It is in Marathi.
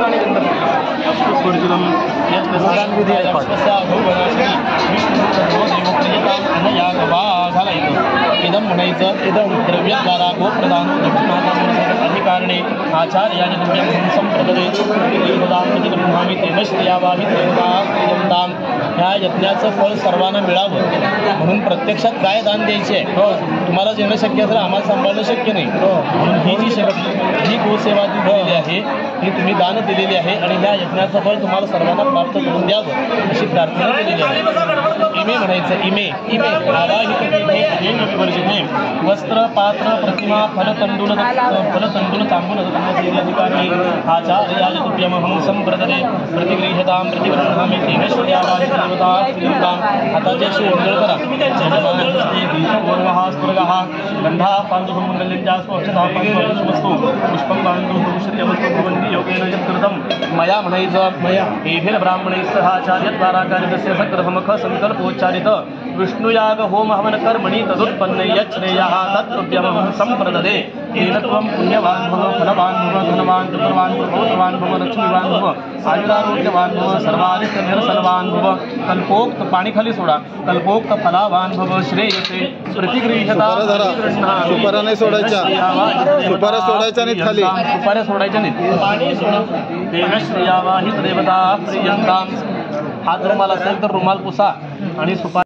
आणि गंध इदम म्हणायचं इदम द्रव्यद्वारा गोप्रदान अधिकारणे आचार्याय संप्रदे प्रतिगृहामी तेन श्रियावाही देवतां ह्या यज्ञाचं फळ सर्वांना मिळावं म्हणून प्रत्यक्षात काय दान द्यायचे आहे तुम्हाला देणं शक्य असेल आम्हाला सांभाळणं शक्य नाही म्हणून ही जी ही गोसेवा जी दिलेली आहे ही तुम्ही दान दिलेली आहे आणि ह्या यज्ञाचं फळ तुम्हाला सर्वांना प्राप्त करून द्यावं अशी प्रार्थना केलेली आहे इमे म्हणायचं इमे इमे वर्जिने वस्त्र पात्र प्रतिमा फलतंडुल तांबूल अधिकारी आचार्याय तुभ्यमहं संप्रदते प्रतिगृह्यतां प्रतिगृह्णामि तेन श्रियावाहि देवतां आता जयश्री ओंजळ करा स्वर्गः गंधा पांडुः मंगल्यञ्चास्तु अक्षता पांडुः पुष्पं पांडुः श्रियवस्तु भवन्ति योगेन यत्कृतं मया म्हणायचं मया एभिर ब्राह्मणैः सह आचार्यद्वारा कार्यस्य सकृतमख संकल्पोच्चारित विष्णुयाग होम हवन कर्मणि तदुत्पन्न यच्छ्रेयः तत्तुभ्यमहं संप्रदते तेन त्वं पुण्यवान् भव फलवान् भव धनवान् चतुर्वान् प्रभोतवान् भव लक्ष्मीवान् भव आयुरारोग्यवान् भव सर्वारिष्टनिरसनवान् भव कल्पोक्त पाणी खाली सोडा कल्पोक्त फलावान् भव श्रेयसे प्रतिगृह्यता सुपारा नाही सोडायच्या सुपारा सोडायच्या नाहीत खाली सुपाऱ्या सोडायच्या नाहीत पाणी सोडा तेन श्रियावाहि देवता प्रियंतां हात रुमाल असेल तर रुमाल पुसा आणि सुपारी